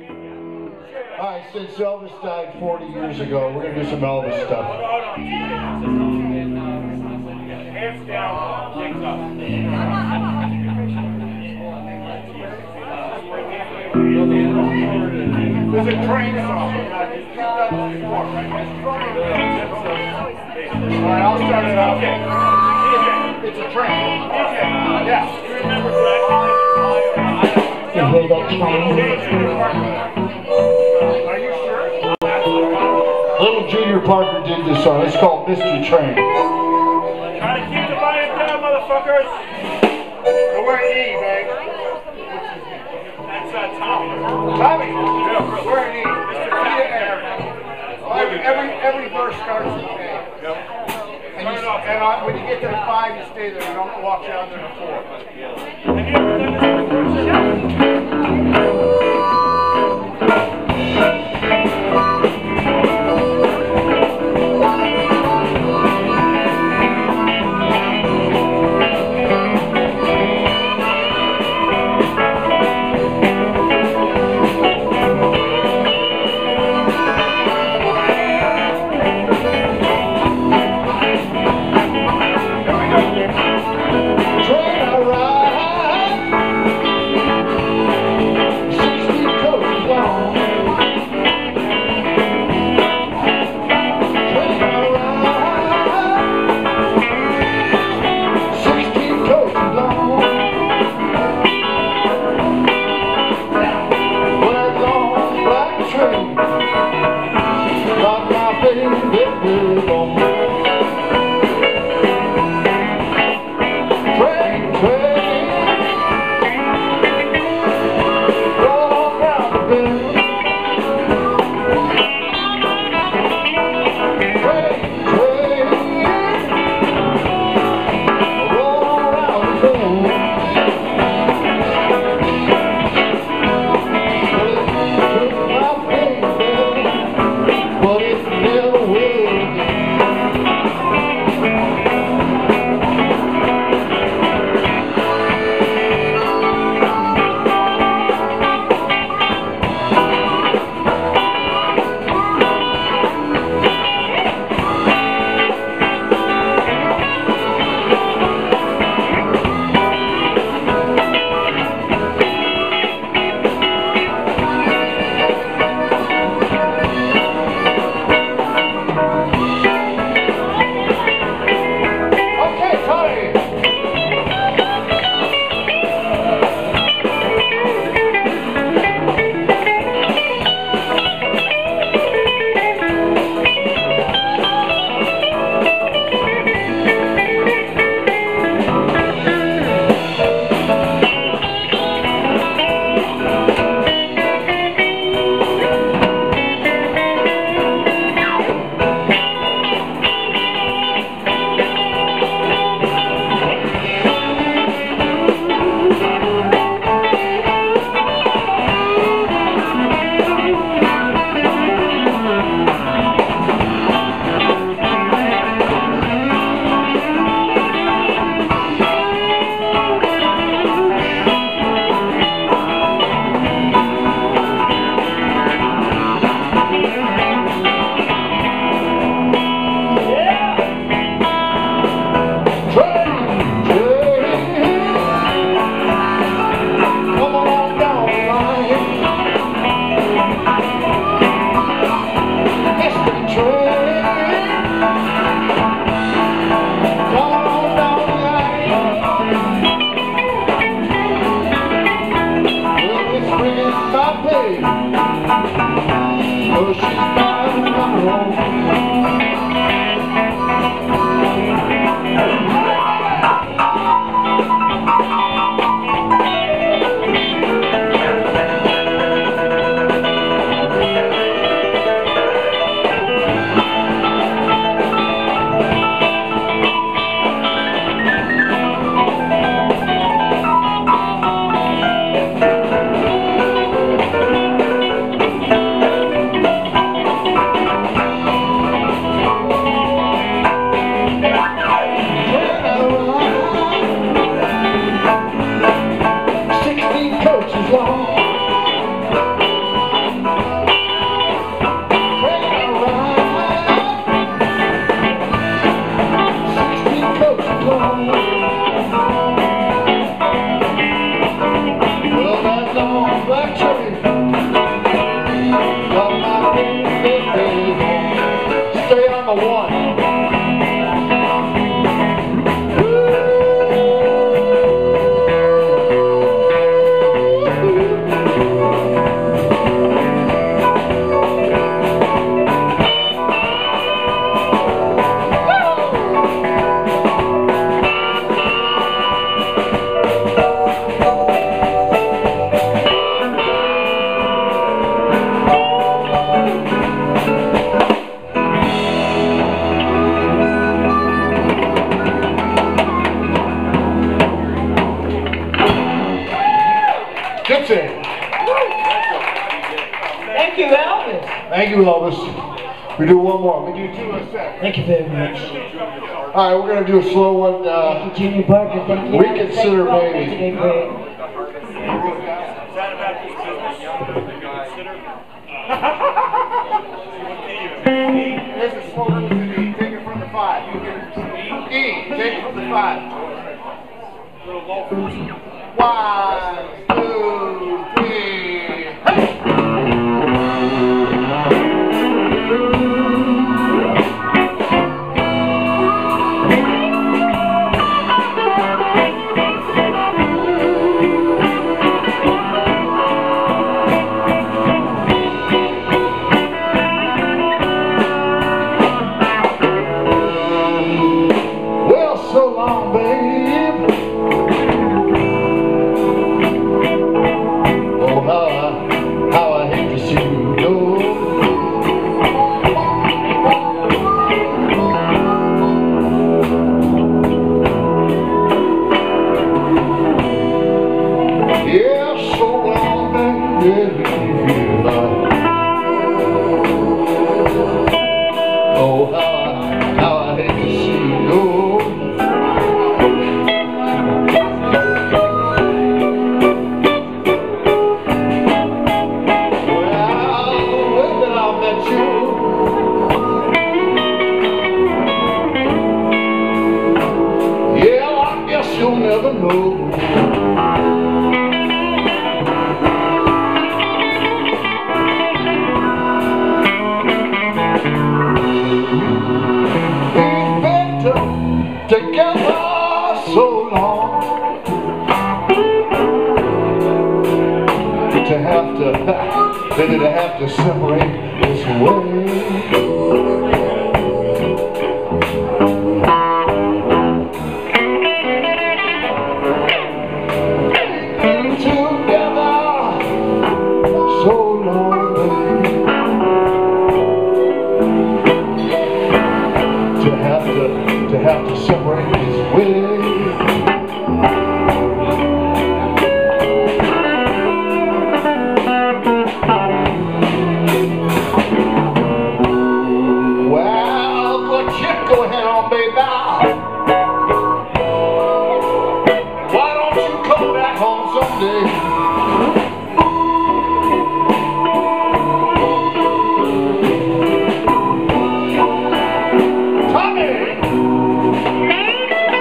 Alright, since Elvis died 40 years ago, we're going to do some Elvis stuff. Hands down, legs up. There's a train song. Alright, I'll start it out. It's a train. Yeah. You remember that? You hear that train? Are you sure? Little Junior Parker did this song. It's called Mr. Train. Try to keep the volume down, motherfuckers. We're wearing E, man. That's Tommy. Tommy? Yeah, we're wearing E. Every verse starts with A. Yep. And when you get to the 5, you stay there. You don't walk down to the 4. Have you ever done this Gypsy. Thank you, Elvis. Thank you, Elvis. We do one more. We do two in a set. Thank you very much. All right, we're going to do a slow one. Thank you, Junior Parker. Thank you. Reconsider, Thank baby. you today, Fred. Here's a slow one to E. Take it from the 5. You get E. Take it from the 5. One, two, three. Hey! Well, so long, babe. Oh, how I hate to see you go. Yeah, so long, baby. Oh, how I hate to see you go. You'll never know. We've been together so long to have to separate this way. To have to separate his ways. Well, good shit, go ahead on, baby. Why don't you come back home someday? Tommy!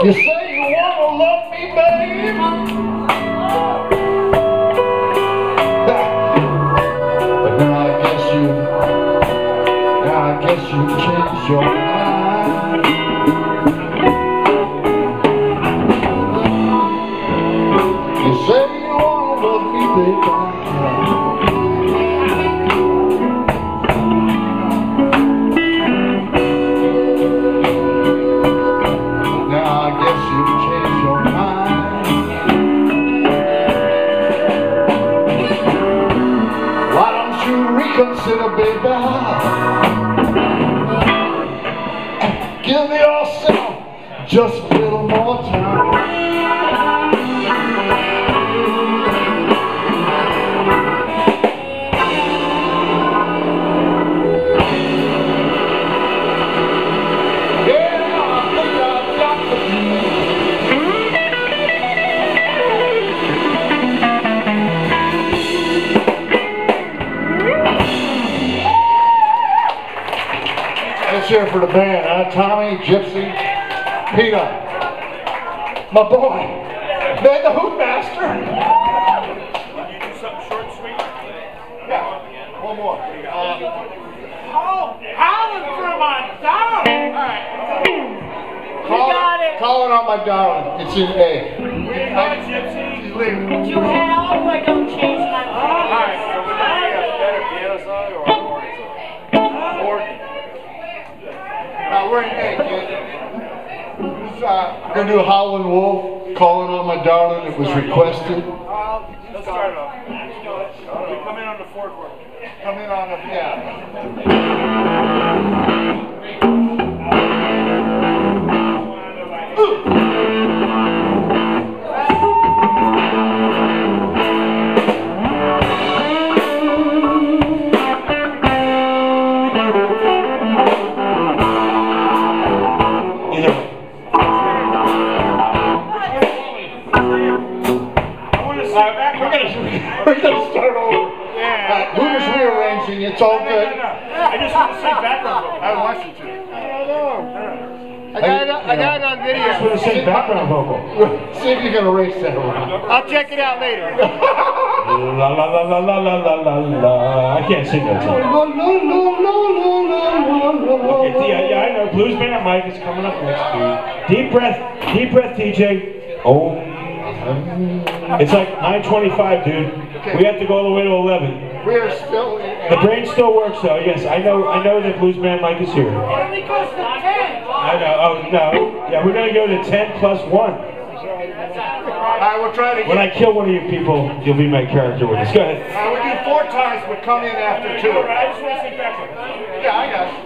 You say you wanna love me, babe. But now I guess you changed your mind. You say you wanna love me, babe. Consider, baby, give yourself just a little more time. Let's hear it for the band, huh? Tommy, Gypsy, Peter, my boy, man, the Hoot Master. Can you do something short and sweet? Yeah, one more. Howling for my dog! Alright. got it. Calling on my darling. It's in A. Where you going, Gypsy? She's leaving. Did you have? I don't change my mind. Alright, so we're going to better piano song or horn song? Horn. We're in A, kid. We're going to do Howlin' Wolf, Calling on My Darling. It was requested. Let's start it off. We come in on the fourth word. Come in on the, yeah. We're going to start over. Yeah. Hooter's rearranging. It's all good. No. I just want to say background vocal. I want you to. I got it on video. I just want to sing background vocal. See if you can erase that one. I'll check it out later. La la la la la la la la la. I can't sing that song. Okay, yeah, I know. Blues Band Mike is coming up next to you. Deep breath, TJ. Oh. It's like 9:25, dude. Okay. We have to go all the way to 11. We are still in. The brain still works though. Yes, I know that Blues Band Mike is here. It only goes to 10. I know. Oh no. Yeah, we're gonna go to 10 plus 1. Alright, we'll try to When I get. kill one of you people, you'll be my character witness. Go ahead. We do 4 times, but come in after 2. I just want to say background. Yeah, I got it.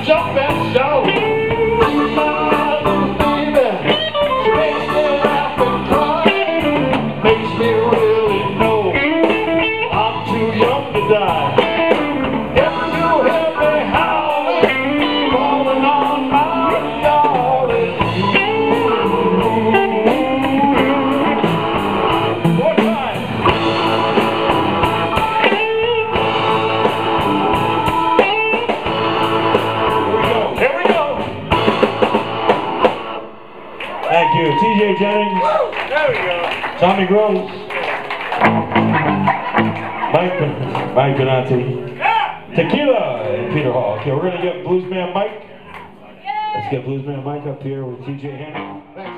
jump and shout. My little baby, she makes me laugh and cry. Makes me really know I'm too young to die. If you hear me howling, calling on my darling. One time. Here we go. Thank you. TJ Jennings. There we go. Tommy Groves. Mike Benanti. Tequila and Peter Hall. Okay, we're going to get Bluesman Mike. Let's get Bluesman Mike up here with TJ Henry. Thanks.